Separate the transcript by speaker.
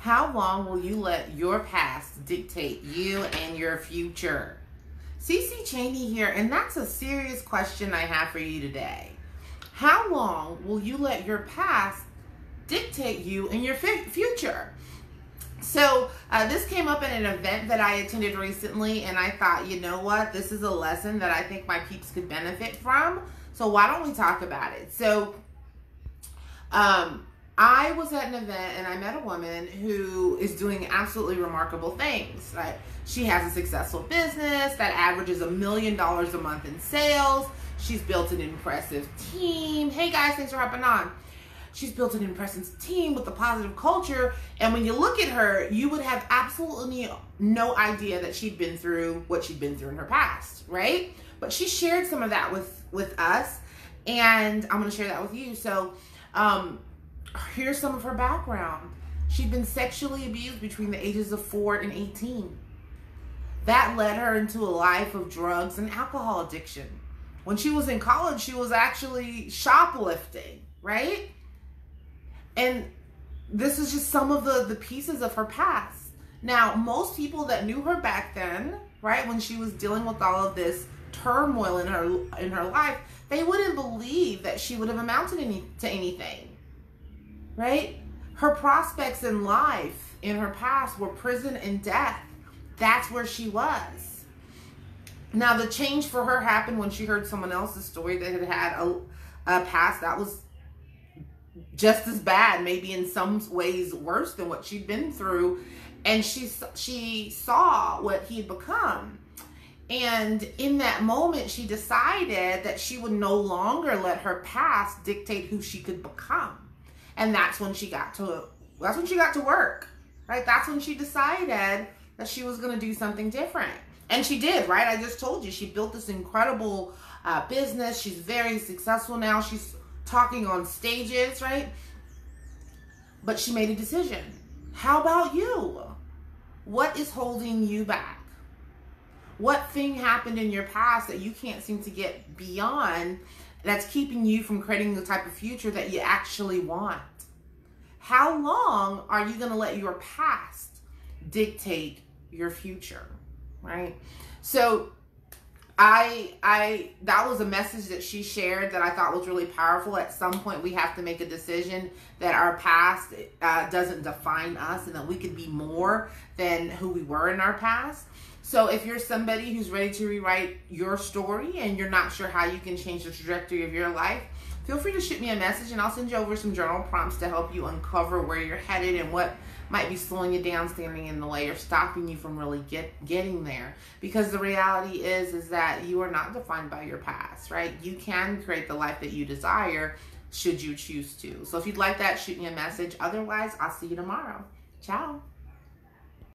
Speaker 1: How long will you let your past dictate you and your future? CC Cheney here, and that's a serious question I have for you today. How long will you let your past dictate you and your future? So this came up in an event that I attended recently, and I thought, you know what, this is a lesson that I think my peeps could benefit from. So why don't we talk about it? So I was at an event and I met a woman who is doing absolutely remarkable things. Right? She has a successful business that averages $1 million a month in sales. She's built an impressive team. Hey guys, thanks for hopping on. She's built an impressive team with a positive culture. And when you look at her, you would have absolutely no idea that she'd been through what she'd been through in her past, right? But she shared some of that with us, and I'm going to share that with you. So here's some of her background. She'd been sexually abused between the ages of 4 and 18. That led her into a life of drugs and alcohol addiction. When she was in college, she was actually shoplifting, right? And this is just some of the pieces of her past. Now, most people that knew her back then, right, when she was dealing with all of this turmoil in her life, they wouldn't believe that she would have amounted to anything, right? Her prospects in life in her past were prison and death. That's where she was. Now, the change for her happened when she heard someone else's story that had a past that was just as bad, maybe in some ways worse than what she'd been through. And she saw what he had become. And in that moment, she decided that she would no longer let her past dictate who she could become. And that's when she got to work, right? That's when she decided that she was going to do something different. And she did, right? I just told you, she built this incredible business. She's very successful now. She's talking on stages, right? But she made a decision. How about you? What is holding you back? What thing happened in your past that you can't seem to get beyond that's keeping you from creating the type of future that you actually want? How long are you going to let your past dictate your future, right? So that was a message that she shared that I thought was really powerful. At some point, we have to make a decision that our past doesn't define us and that we could be more than who we were in our past. So if you're somebody who's ready to rewrite your story and you're not sure how you can change the trajectory of your life, feel free to shoot me a message and I'll send you over some journal prompts to help you uncover where you're headed and what might be slowing you down, standing in the way, or stopping you from really getting there. Because the reality is that you are not defined by your past, right? You can create the life that you desire should you choose to. So if you'd like that, shoot me a message. Otherwise, I'll see you tomorrow. Ciao.